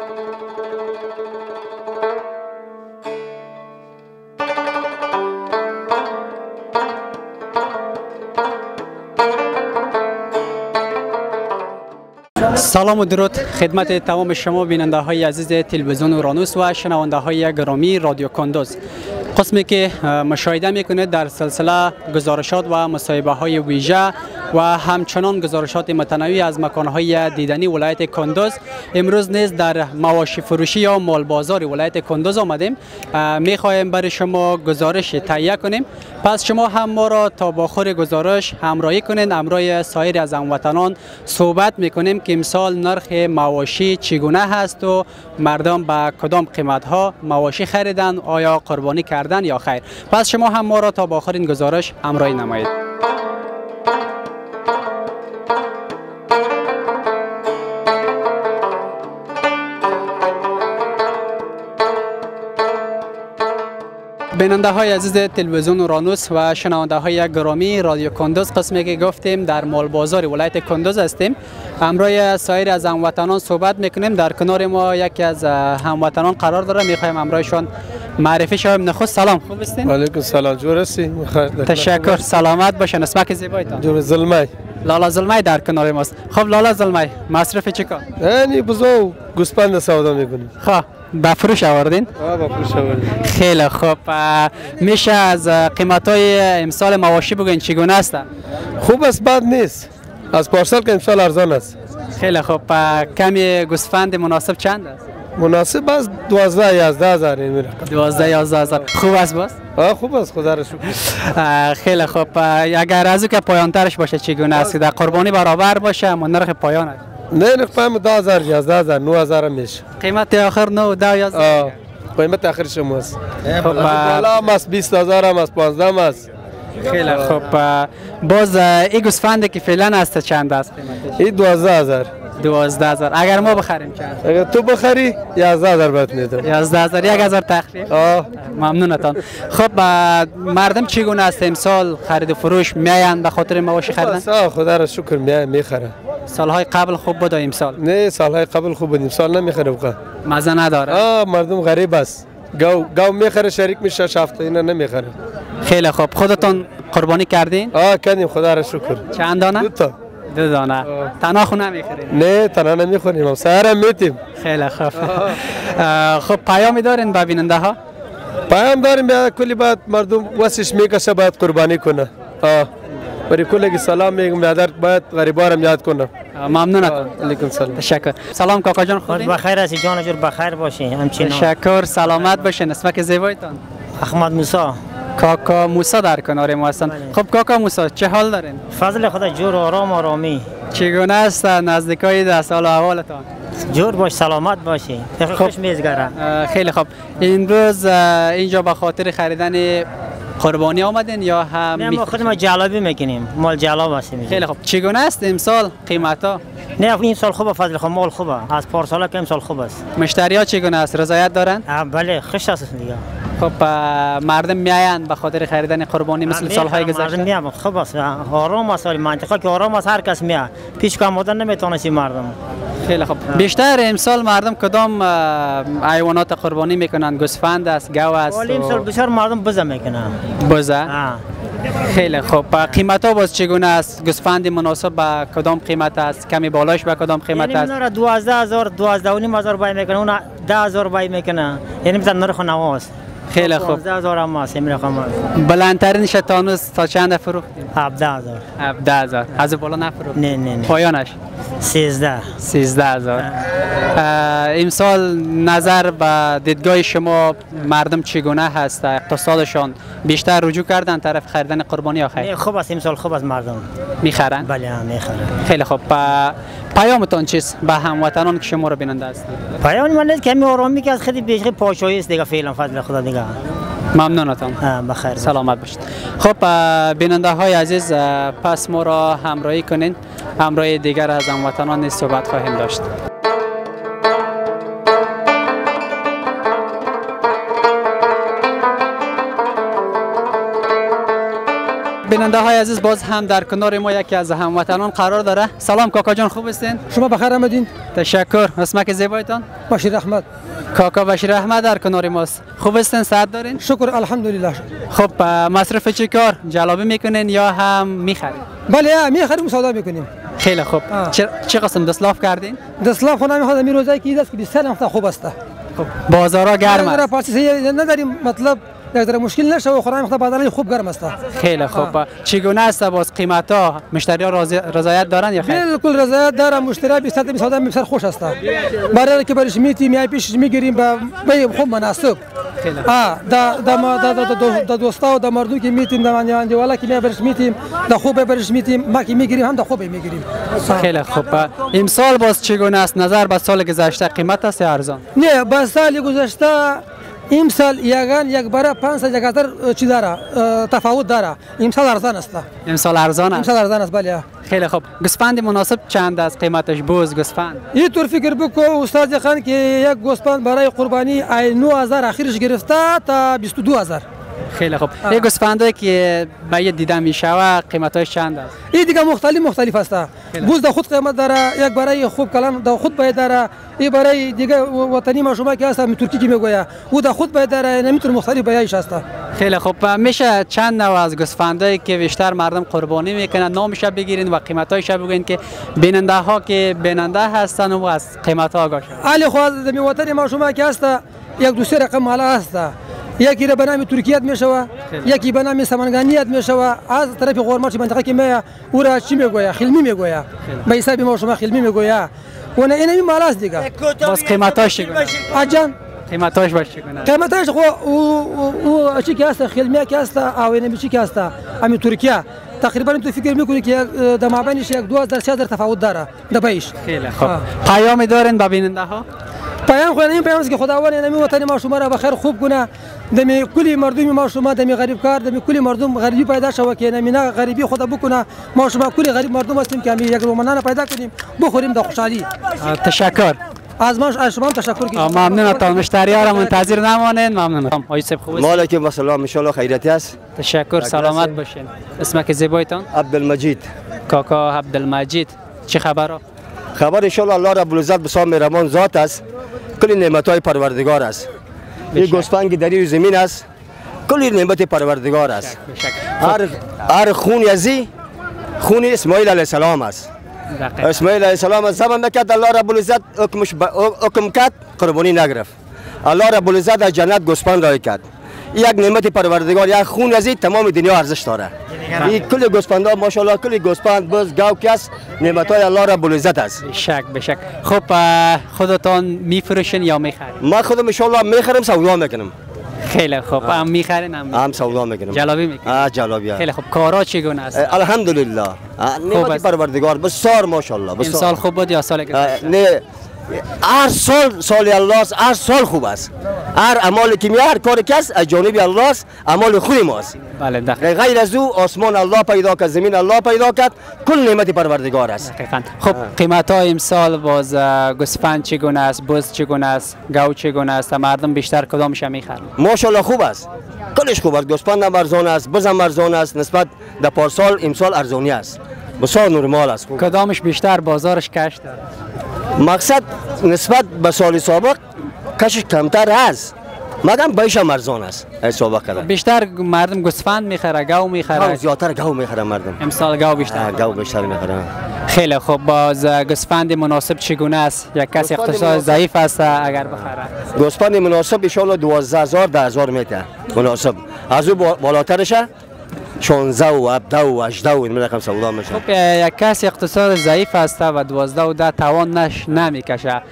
سلام و درود خدمت تمام شما بیننده های عزیز تلویزیون اورانوس و شنونده های گرامی رادیو کندوز. قسمی که مشاهده میکنید در سلسله گزارشات و مصاحبه های ویژه و همچنان گزارشات متنوع از مکانهای دیدنی ولایت کندوز. امروز نیز در مواشی فروشی یا مال بازار ولایت کندوز آمدیم. میخواهیم برای شما گزارش تهیه کنیم، پس شما هم ما را تا با آخر گزارش همراهی کنید. همراه سایر از هموطنان صحبت میکنیم که امسال نرخ مواشی چگونه هست و مردم به کدام قیمت ها مواشی خریدن، آیا قربانی کردن یا خیر. پس شما هم ما را تا با آخر این گزارش همراهی نمایید. بیننده های عزیز تلویزیون اورانوس و شنونده های گرامی رادیو کندوز، قسمی که گفتیم در مال بازار ولایت کندوز هستیم. همراه سایر از هموطنان صحبت میکنیم. در کنار ما یکی از هموطنان قرار داره، میخوایم همراهشان معرفی شویم. نخست سلام، خوب هستین؟ علیکم سلام، جور هستی؟ تشکر، سلامت باشین. اسمک زیبایتان؟ جور زلمای. لالا زلمای در کنار ماست. خب لالا زلمای، مصرف چیکار؟ یعنی بزو گوسپند سودا میکنیم. خب با فروش آوردین؟ با فروش آوردین. خیلی خوب. میشه از قیمت‌های امسال مواشی بگوین چگونه هستن؟ خوب است، بد نیست. از پارسال که امسال ارزان است. خیلی خوب. کمی گوسفند مناسب چند است؟ مناسب است 12-11 هزار میره. 12-11 هزار. خوب است باز؟ خوب است، خدا را شکر. خیلی خوب. اگر از که پایان ترش باشه چگونه است؟ در قربانی برابر باشه اما نرخ پایانش؟ نه، نرخ پایان 10,000 11,000 9,000 میشه. قیمت آخر 9 10 11. قیمت آخر شما است. خب بالا است 20,000 هم است 15 است. خیلی خوب. باز این گوسفندی که فعلا است چند است قیمتش؟ این 12,000. 12,000. اگر ما بخریم چند؟ اگر تو بخری 11,000 بهت میدم. 11,000. 1,000 تخفیف. ممنونتان. خب مردم چگونه است امسال خرید و فروش میاین به خاطر مواشی خریدن؟ خدا را شکر میخره. سالهای قبل خوب بود امسال؟ نه، سالهای قبل خوب بود، امسال نمیخره. مزه نداره. مردم غریب است. گاو میخره، شریک میشه، شفت اینا نمیخره. خیلی خوب. خودتون قربانی کردین؟ کردیم، خدا را شکر. چند دانه؟ 2 تا. 2 دانه. تنها خو نمیخرین؟ نه، تنها نمیخوریم، سهرم میتیم. خیلی خوب. خب پیامی دارین به بیننده ها؟ پیام داریم، بیا کلی بعد مردم واسش میکشه باید قربانی کنه. برای کلی سلام میگم، یادت باید غریبارم یاد کنه. ممنونتون. علیکم سلام. تشکر. سلام کاکا جان، خود بخیر هستی جان جور، بخیر باشی همچنان. تشکر، سلامت باشین. اسمک زیبایتان؟ احمد موسی. کاکا موسی در کنار ما هستن. خب کاکا موسی چه حال دارین؟ فضل خدا جور، آرام آرامی. چگونه است نزدیکای در سال احوالتان؟ جور باش، سلامت باشی. خوش میزگره. خیلی خوب. امروز اینجا به خاطر خریدن قربانی آمدین یا هم؟ نه، ما خودمون جلابی میکنیم، مال جلاب هستیم. خیلی خوب. چگونه است امسال قیمتا؟ نه، این سال خوبه، فضل خدا مال خوبه، از پارسال که امسال خوب است. مشتری ها چگونه است؟ رضایت دارن؟ بله، خوش است دیگه. خب مردم میاین به خاطر خریدن قربانی مثل سالهای گذشته؟ مردم میان، خوب است، آرام است، منطقه که آرام است، هر کس میاد. پیش که آمدن نمیتونستی مردم. خیلی خوب. بیشتر امسال مردم کدام حیوانات قربانی میکنن؟ گوسفند است، گاو است؟ ولی امسال بسیار مردم بزه میکنن. بزه؟ خیلی خوب. قیمت ها باز چگونه است؟ گوسفند مناسب به کدام قیمت است؟ کمی بالاش به کدام قیمت است؟ یعنی 12,000 12,500 بای میکنه، اون 10,000 بای میکنه، یعنی مثلا نرخ نواست. خیلی خوب. 12,000 هم است، این رقم است. بلندترین شتانوس تا چند فروختید؟ 17,000. 17,000. از بالا نفروخت؟ نه. پایانش 13,000. امسال نظر به دیدگاه شما مردم چگونه هست؟ اقتصادشان بیشتر رجوع کردن طرف خریدن قربانی یا خیر؟ خوب است، امسال خوب است، مردم میخرن؟ بله میخرن. خیلی خوب. پیامتون چیست به هموطنان که شما رو بیننده هستند؟ پیام من است که کمی آرامی که از خیلی بیشتر پاشایی است دیگه، فعلا فضل خدا دیگه. ممنونتان. بخیر، سلامت باشید. خب بیننده های عزیز، پس ما را همراهی کنین. همراه دیگر از هموطنان صحبت خواهیم داشت. بیننده های عزیز باز هم در کنار ما یکی از هموطنان قرار داره. سلام کاکا جان، خوب هستین؟ شما بخیر آمدین. تشکر. اسمک زیبایتان؟ بشیر احمد. کاکا بشیر احمد در کنار ماست. خوب هستین؟ صحت دارین؟ شکر الحمدلله. خب مصرف چی کار؟ جلابی میکنین یا هم میخرین؟ بله میخریم و سودا میکنیم. خیلی خوب. چه قسم دستلاف کردین؟ دستلاف خونه میخواد می روزایی که دست که 20 سال خوب است. خب بازارا گرم است. پاسی نداریم، مطلب یک ذره مشکل نشه و خورای بازار خوب گرم است. خیلی خوب. چگونه است باز قیمت ها؟ مشتری ها رضایت دارن یا خیر؟ بالکل رضایت داره. مشتری 20 تا سودا بسیار خوش است. برای که برش میتی میای پیش میگیریم به خوب مناسب. دا دوستا و دا مردم که میتیم دا منیان والا که می برش میتیم دا خوب برش میتیم ما که میگیریم هم دا خوب میگیریم. خیلی خوب. امسال باز چگونه است نظر به سال گذشته؟ قیمت است یا ارزان؟ نه با سال گذشته امسال یک برای 5,000 چی داره تفاوت داره. امسال ارزان است. امسال ارزان است. امسال ارزان است بله. خیلی خوب. گوسفند مناسب چند است قیمتش؟ بوز گوسفند اینطور فکر بکو استاد خان که یک گوسفند برای قربانی 9000 اخیرش گرفته تا 22,000. خیلی خوب. یک گوسفندی که باید دیده میشوه قیمتش چند است؟ این دیگه مختلف است. بوز دا خود قیمت داره. یک برای خوب کلان دا خود باید داره. این برای دیگه وطنی ما شما که هست می ترکی که میگویا او دا خود باید داره. نمیتونه مختلف بیایش است. خیلی خوب. میشه چند نوع از گوسفندایی که بیشتر مردم قربانی میکنن نامش بگیرین و قیمتایش بگین که بیننده ها که بیننده هستن و از قیمت ها آگاه شن؟ علی خواست می وطنی ما شما که هست یک دو سه رقم مال است. یکی را به نام ترکیت میشوه، یکی به نام سمنگانیت میشوه. از طرف قرماچی منطقه که میه او را چی میگویا؟ خلمی میگویا. به حساب ما شما خلمی میگویا و نه اینمی مال است دیگه. باز قیمتاش چگونه؟ اجان قیمتاش باشه چگونه؟ قیمتاش او چی که است؟ خلمی که است او اینمی چی که است؟ امی ترکیه تقریبا تو فکر میکنی که در مابینش 2,000 تفاوت داره دبایش. خیلی خوب. پیام دارین به بیننده ها؟ پیام خو این پیام است که خداوند اینمی وطن ما شما را بخیر خوب کنه. دمی کلی مردم ما شما دمی غریب کار دمی کلی مردم غریبی پیدا شوه که نمینا غریبی خدا بکنه. ما شما کلی غریب مردم هستیم که یک رومانانه پیدا کنیم بخوریم در خوشحالی. تشکر. از شما تشکر کنیم. ممنونم. تا مشتری ها را منتظر نمانید. ممنونم. آقای صاحب خوب است؟ مالکم و سلام. ان شاء الله خیریتی است. تشکر. سلامت باشین. اسمک زیبایتان؟ عبدالمجید. کاکا عبدالمجید، چه خبره؟ خبر ان شاء الله الله رب العزت بسام مهربان ذات است. کلی نعمت‌های پروردگار است. این گوسفند که در این زمین است کلی نعمت پروردگار است. هر خون یزی خون اسماعیل علیه السلام است. اسماعیل علیه السلام زمان نکرد الله رب العزت حکم کرد قربانی نگرفت. الله رب العزت از جنت گوسفند رای کرد. یک نعمت پروردگار، یک خون یزی تمام دنیا ارزش داره. این کل گوسفندها ماشاءالله کلی گوسفند بز گاو کس نعمت‌های الله رب العزت است. بشک. خب خودتان میفروشین یا میخرین؟ ما خودم ان شاء الله میخرم سودا میکنم. خیلی خوب. هم میخرین هم سودا میکنم. جلابی میکنم. جلابی. خیلی خوب. کارا چگونه است؟ الحمدلله. نعمت پروردگار بسیار ماشاءالله. این سال خوب بود یا سال گذشته؟ نه هر سال الله است. هر سال خوب است. هر اعمال که هر کاری کس از جانب الله است. اعمال خوب ماست. بله دقیقاً. غیر از او آسمان الله پیدا کرد، زمین الله پیدا کرد، کل نعمت پروردگار است. دقیقاً. خب قیمت ها امسال باز گوسفند چگونه است؟ بز چگونه است؟ گاو چگونه است؟ مردم بیشتر کدامش میخرن؟ ماشاءالله خوب است. کلش خوب است. گوسفند هم ارزان است، بز هم ارزان است. نسبت به پارسال امسال ارزانی است. بسیار نرمال است. کدامش بیشتر بازارش کش داره؟ مقصد نسبت به سال سابق کشش کمتر است مگر بیش ارزان است. سابق کرده بیشتر مردم گوسفند میخره گاو میخره؟ زیادتر گاو میخره مردم. امسال گاو بیشتر. گاو بیشتر میخره. خیلی خوب. باز گوسفند مناسب چگونه است؟ یک کسی اقتصاد ضعیف است اگر بخره؟ گوسفند مناسب ان شاء الله 12,000 10,000 میته مناسب. از او بالاترشه 16 و 17 و 18 این رقم سودا میشه. خب یک کسی اقتصاد ضعیف است و 12 و 10 توان نمیکشه.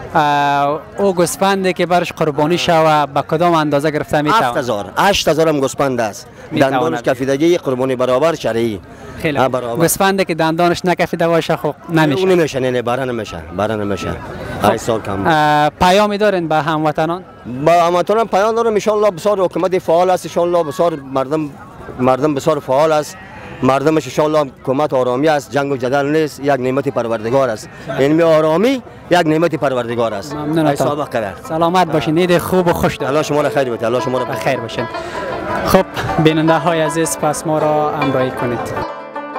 او گوسفندی که برش قربانی شوه به کدام اندازه گرفته میتونه؟ 7,000 8,000 هم گوسفند است. دندانش کفیدگی قربانی برابر شرعی. خیلی گوسفندی که دندانش نکفیده باشه خب نمیشه. اون نمیشه. نه بره نمیشه. ای سال کم. پیامی دارین به هموطنان؟ با هموطنان پیام دارم ان شاء الله بسیار حکومت فعال است. ان شاء الله بسیار مردم بسیار فعال است. مردمش ان شاء الله حکومت آرامی است. جنگ و جدل نیست. یک نعمت پروردگار است. علم آرامی یک نعمت پروردگار است. ممنونم. سلامت باشین. عید خوب و خوش داشته. الله شما را خیر بده. الله شما را بخیر باشین. خب بیننده های عزیز پس ما را همراهی کنید.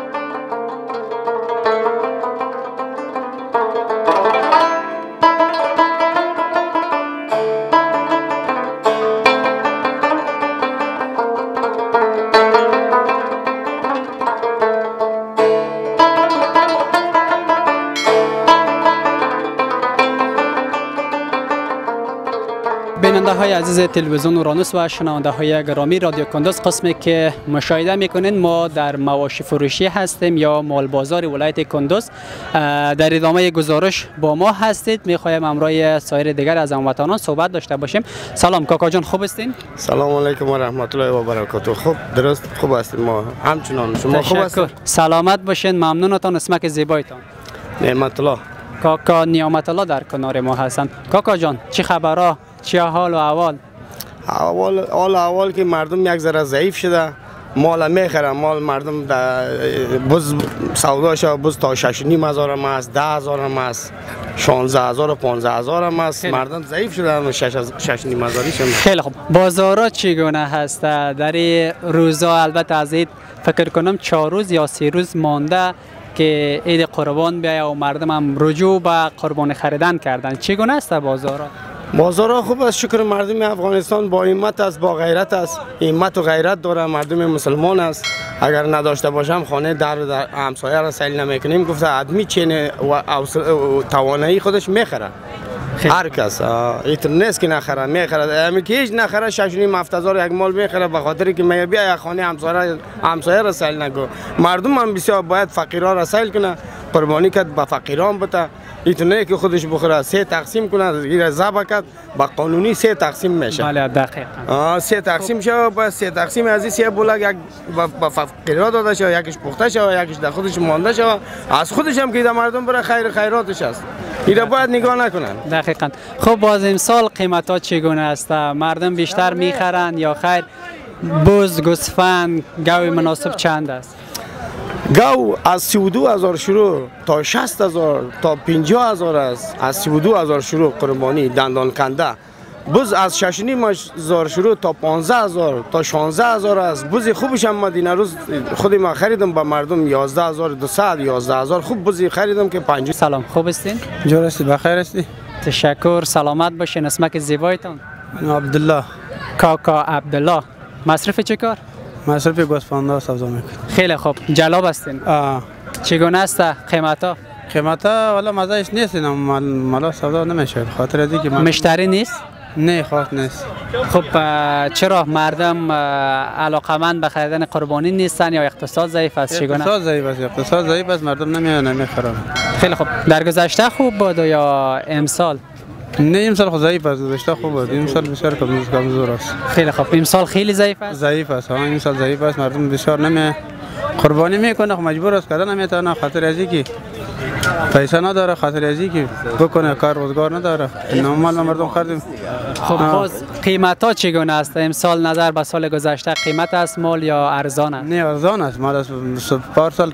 بیننده های عزیز تلویزیون اورانوس و شنونده های گرامی رادیو کندوز، قسمی که مشاهده میکنین ما در مواشی فروشی هستیم یا مال بازار ولایت کندوز. در ادامه گزارش با ما هستید، میخوایم امروی سایر دیگر از هموطنان صحبت داشته باشیم. سلام کاکا جان، خوب هستین؟ سلام علیکم و رحمت الله و برکاته. خوب درست خوب هستیم ما همچنان. شما خوب هستید؟ سلامت باشین، ممنونتان. اسمک زیبایتان؟ نعمت الله. کاکا نعمت الله در کنار ما هستند. کاکا جان چی خبرها؟ چه حال و احوال که مردم یک ذره ضعیف شده، مال میخرن، مال مردم بز سوداش بز تا 6,500 هم است، 10,000 هم است، 16,000 و 15,000 هم است. مردم ضعیف شدن، 6,500 هم. خیلی خوب. بازارا چگونه هست در این روزا؟ البته از عید فکر کنم 4 روز یا 3 روز مانده که عید قربان بیاید و مردم هم رجوع به قربانی خریدن کردن. چگونه است بازارا؟ بازارها خوب است، شکر. مردم افغانستان با همت است، با غیرت است، همت و غیرت داره. مردم مسلمان است. اگر نداشته باشم خانه در همسایه را سیل نمیکنیم. گفته آدمی چین و توانایی خودش میخره. هر کس ایتر نیست که نخره، میخره. همین که هیچ نخره 6,500 یک مال میخره به خاطر که میگه بیا خانه همسایه را سیل نگو. مردم هم بسیار باید فقیرا را سیل کنه، قربانی کرد به فقیران بده. ایتونه که خودش بخوره 3 تقسیم کنه، این ذبح کرد با قانونی 3 تقسیم میشه. بله دقیقاً 3 تقسیم شه. با 3 تقسیم از این 3 بولاک یک با فقیرا داده شه، یکیش پخته شه، یکیش در خودش مانده شه. از خودش هم که در مردم برای خیراتش است. اینا باید نگاه نکنن. دقیقاً. خب باز امسال قیمت ها چگونه است؟ مردم بیشتر میخرن یا خیر؟ بز، گوسفند، گوی مناسب چند است؟ گاو از 32,000 شروع تا 60,000 تا 50,000 است. از 32,000 شروع قربانی دندان کنده. بز از 6,500 شروع تا 15,000 تا 16,000 است. بز خوبش هم ما دینا روز خود ما خریدم با مردم 11,200 11,000 خوب بزی خریدم که 50. سلام، خوب هستین؟ جور هستی؟ بخیر هستی؟ تشکر، سلامت باشین. اسمک زیبایتان؟ عبدالله. کاکا عبدالله. مصرف چه کار؟ مصرف گوسفندا سبزا میکنم. خیلی خوب. جلاب هستین؟ چگونه است قیمت ها؟ قیمت ها والا مزهش نیست، مالا سبزا نمیشه خاطر از اینکه مشتری نیست؟ نه خاص نیست. خب چرا مردم علاقمند به خریدن قربانی نیستن یا اقتصاد ضعیف است؟ چگونه؟ اقتصاد ضعیف است، مردم نمیخرن. خیلی خوب. در گذشته خوب بود یا امسال؟ نه امسال خود ضعیف است، گذشته خوب بود. امسال بسیار کمزور است. خیلی خوب. امسال خیلی ضعیف است. ضعیف است. امسال ضعیف است، مردم بسیار قربانی میکنه، مجبور است کردن نمیتونه خاطر از اینکه پیسه نداره، خاطر از اینکه بکنه کار روزگار نداره. نورمال مردم خریدیم. خب باز قیمت ها چگونه است؟ امسال نظر به سال گذشته قیمت است مال یا ارزان است؟ نه ارزان است. مال از پارسال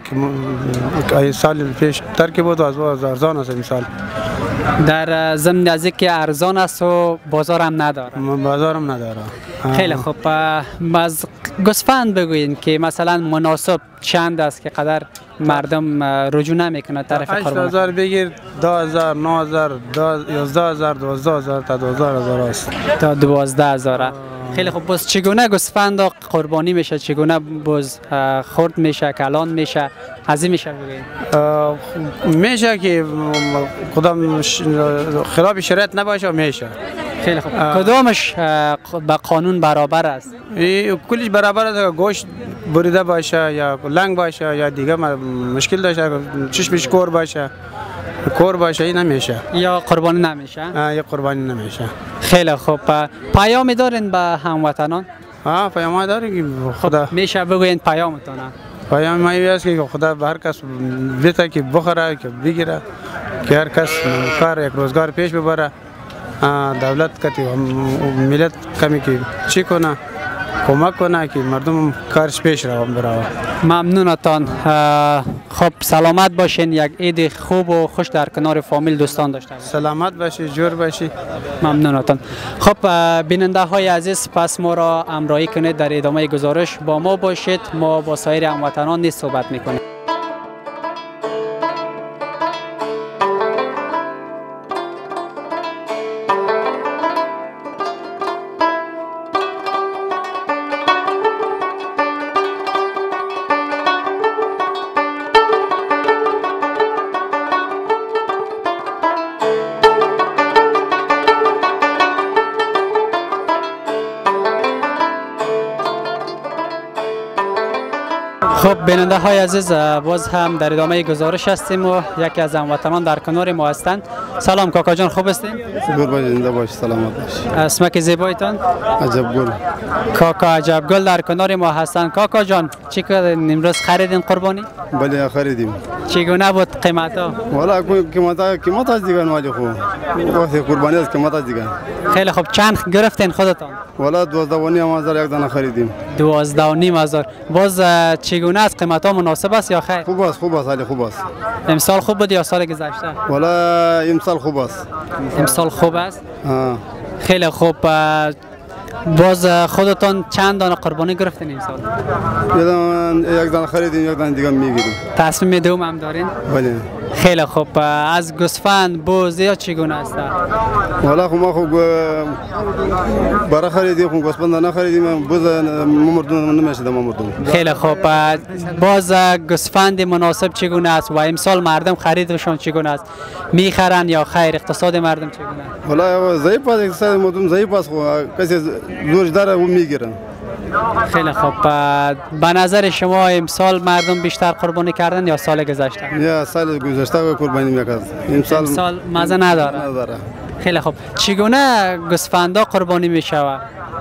که سال پیش تر که بود از ارزان است امسال. در ضمن از اینکه ارزان است و بازارم نداره. بازارم نداره. خیلی خوب. از گوسفند بگوین که مثلا مناسب چند است که قدر مردم رجوع نمیکنه طرف قربانی؟ 8,000 بگیر، 10,000 9,000 11,000 12,000 تا 12,000 است. تا 12,000. خیلی خوب. بس چگونه گوسفند قربانی میشه؟ چگونه بز خرد میشه، کلان میشه؟ از این میشه بگید؟ میشه که خودم خلاف شرایط نباشه میشه. خیلی خوب. کدامش با قانون برابر است؟ کلش برابر است. گوشت بریده باشه یا لنگ باشه یا دیگه مشکل داشته، چشمش کور باشه این نمیشه. یا قربانی نمیشه؟ یا قربانی نمیشه. خیلی خوب. پیامی دارین به هموطنان؟ پیام داریم که خدا میشه بگوین پیامتون؟ پیام ما است که خدا به هر کس بده که بخوره، که بگیره، که هر کس کار یک روزگار پیش ببره. دولت کتی ملت کمی که چی کنه، کمک کنه که مردم کارش پیش رو بره. ممنونتان. خب سلامت باشین، یک عید خوب و خوش در کنار فامیل دوستان داشته باشین. سلامت باشی، جور باشی. ممنونتان. خب بیننده های عزیز، پس ما را همراهی کنید در ادامه گزارش، با ما باشید. ما با سایر هموطنان نیز صحبت میکنیم. خب بیننده های عزیز، باز هم در ادامه گزارش هستیم و یکی از هموطنان در کنار ما هستند. سلام کاکا جان، خوب هستین؟ خوب باشی، زنده باشی، سلامت باشی. اسمک زیبایتان؟ عجب گل. کاکا عجب گل در کنار ما هستند. کاکا جان چی کردین امروز؟ خریدین قربانی؟ بله خریدیم. چگونه بود قیمت ها؟ والا قیمت از دیگه مالی خوب. وقتی قربانی است قیمت از دیگه. خیلی خوب. چند گرفتین خودتان؟ والا 12,500 یک دانه خریدیم. 12,500. باز چگونه است؟ قیمت ها مناسب است یا خیر؟ خوب است، خوب است، حالی خوب است. امسال خوب بود یا سال گذشته؟ والا امسال خوب است. امسال خوب است؟ ها. خیلی خوب. باز خودتان چند دانه قربانی گرفتین امسال؟ یک دانه خریدیم، یک دانه دیگه میگیریم. تصمیم دوم هم دارین؟ بله. خیلی خوب. از گوسفند بوز یا چگونه است؟ والا خب ما خوب برای خریدیم، خوب گوسفند نخریدیم، بوز مردون نمیشه مردون. خیلی خوب. باز گوسفند مناسب چگونه است و امسال مردم خریدشون چگونه است؟ میخرن یا خیر؟ اقتصاد مردم چگونه است؟ والا ضعیف است، اقتصاد مردم ضعیف است، کسی زورش داره و میگیرن. خیلی خوب. به نظر شما امسال مردم بیشتر قربانی کردن یا سال گذشته؟ یا سال گذشته قربانی میکرد. امسال مزه نداره. خیلی خوب. چگونه گوسفندا قربانی میشود؟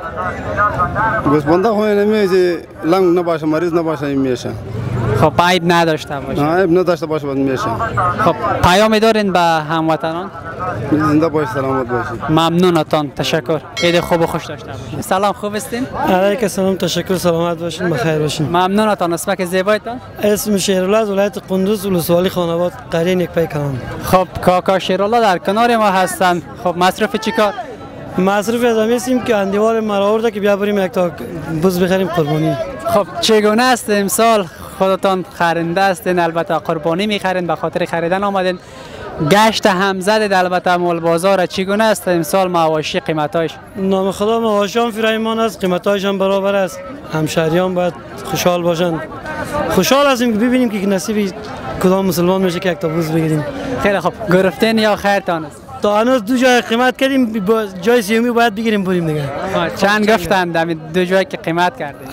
گوسفندا خو نمیشه، لنگ نباشه، مریض نباشه میشه. خب عیب نداشته باشه. عیب نداشته باشه بعد میشه. خب پیامی دارین به هموطنان؟ زنده باشی، سلامت باشی. ممنونتان، تشکر. عید خوب و خوش داشته باشین. سلام، خوب هستین؟ علیکم السلام، تشکر، سلامت باشین، بخیر باشین. ممنونتان. اسمک زیبایتان؟ اسم شیرالله از ولایت قندوز، ولسوالی خانواد، قریه نیکپی کلان. خب کاکا شیرالله در کنار ما هستند. خب مصرف چیکار؟ مصرف از هستیم که اندیوار مرا آورده که بیا بریم یک تا بز بخریم قربانی. خب چگونه است امسال؟ خودتان خرنده هستین، البته قربانی میخرین، به خاطر خریدن آمدین. گشت هم زدید البته مول بازار. چگونه است امسال مواشی قیمتاش؟ نام خدا مواشی هم فرایمان است، قیمتاش هم برابر است. همشهریان باید خوشحال باشند. خوشحال هستیم که ببینیم که نصیب کدام مسلمان میشه که یک تا بز بگیریم. خیلی خوب. گرفتین یا خیرتان است؟ تا هنوز دو جای قیمت کردیم، جای سیومی باید بگیریم بریم دیگه. چند گفتند در دو جایی که قیمت کردید؟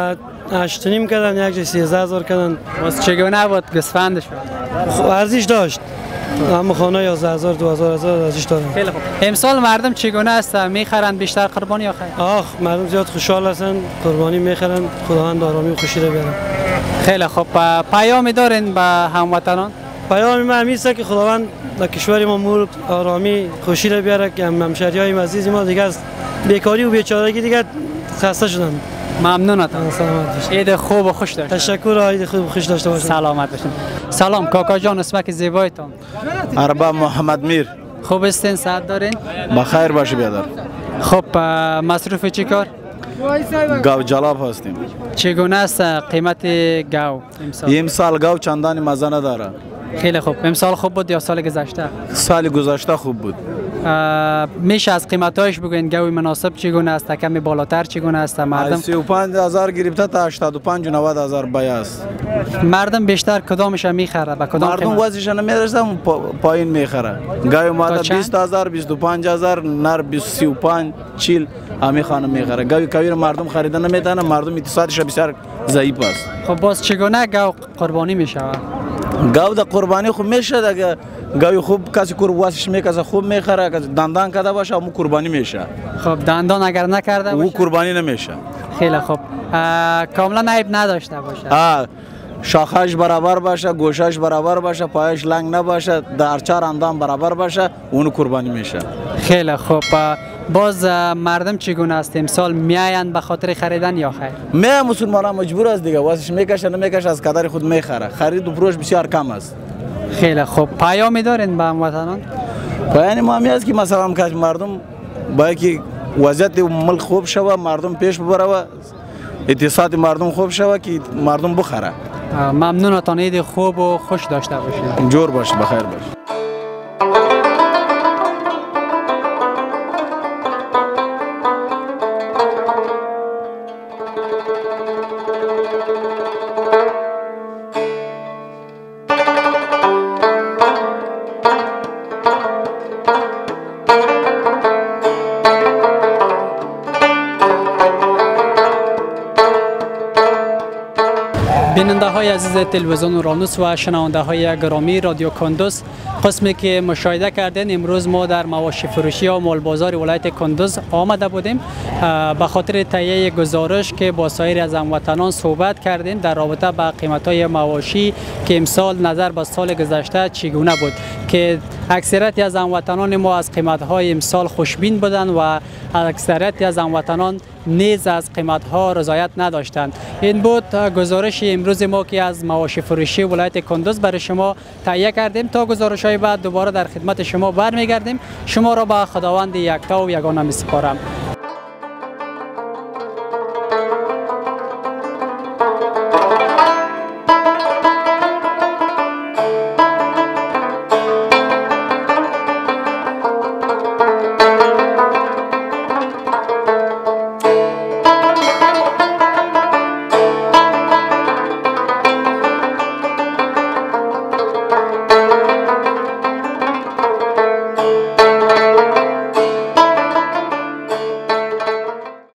8.5 کردن، یک جای 13,000 کردن. باز چگونه بود گوسفندشون؟ ارزش داشت. اما خانه 11,000 12,000 ارزش داره. خیلی خوب. امسال مردم چگونه است؟ میخرن بیشتر قربانی یا خیر؟ مردم زیاد خوشحال هستن، قربانی میخرن، خداوند آرامی و خوشی رو بیاره. خیلی خوب. پیامی دارین به هموطنان؟ پیام من همیشه که خداوند در کشور ما ملک آرامی خوشی رو بیاره که همشهریای عزیز ما دیگه از بیکاری و بیچارگی دیگه خسته شدن. ممنونتان. سلامت باشید. عید خوب و خوش داشته. تشکر. عید خوب و خوش داشته باشید. سلامت باشید. سلام کاکا جان، اسمک زیبایتان؟ ارباب محمد میر. خوب هستین؟ صحت دارین؟ بخیر باشی بیادر. خب مصروف چی کار؟ گاو جلاب هستیم. چگونه است قیمت گاو امسال؟ امسال گاو چندانی مزه نداره. خیلی خوب. امسال خوب بود یا سال گذشته؟ سال گذشته خوب بود. میشه از قیمتاش بگوین گاوی مناسب چگونه است؟ کمی بالاتر چگونه است؟ مردم 35,000 گرفته تا 85 و 90,000 بای است. مردم بیشتر کدامش میخره؟ به کدام مردم وزنش نمیرسه پایین میخره. گاوی ماده 20,000 25,000 نر 35 40 امی خانم میخره. گاوی کویر مردم خریدن نمیتونه، مردم اقتصادش بسیار ضعیف است. خب باز چگونه گاو قربانی میشه؟ گاو د قربانی خوب میشه دیگه. گاوی خوب کسی واسش میکشه خوب میخره، دندان کرده باشه اون قربانی میشه. خب دندان اگر نکرده باشه او قربانی نمیشه. خیلی خوب. کاملا عیب نداشته باشه. شاخش برابر باشه، گوشش برابر باشه، پایش لنگ نباشه، در چهار اندام برابر باشه، اون قربانی میشه. خیلی خوب. باز مردم چگونه است امسال میاین به خاطر خریدن یا خیر؟ می مسلمان ها مجبور است دیگه، واسش میکشه نمیکشه از قدر خود میخره، خرید و فروش بسیار کم است. خیلی خوب. پیامی دارین به هموطنان؟ بیان ما همی است که مثلا کاش مردم باید که وضعیت ملک خوب شوه، مردم پیش ببره و اقتصاد مردم خوب شوه که مردم بخره. ممنونتان، عید خوب و خوش داشته باشید. جور باشه، بخیر باشه. بیننده های عزیز تلویزیون اورانوس و شنونده های گرامی رادیو کندوز، قسمی که مشاهده کردین امروز ما در مواشی فروشی و مال بازار ولایت کندوز آمده بودیم به خاطر تهیه گزارش که با سایر از هموطنان صحبت کردیم در رابطه با قیمت های مواشی که امسال نظر به سال گذشته چگونه بود که اکثریت از هموطنان ما از قیمت های امسال خوشبین بودند و اکثریت از هموطنان نیز از قیمت ها رضایت نداشتند. این بود گزارش امروز ما که از مواشی فروشی ولایت کندوز برای شما تهیه کردیم. تا گزارش های بعد دوباره در خدمت شما برمیگردیم. شما را به خداوند یکتا و یگانه می‌سپارم.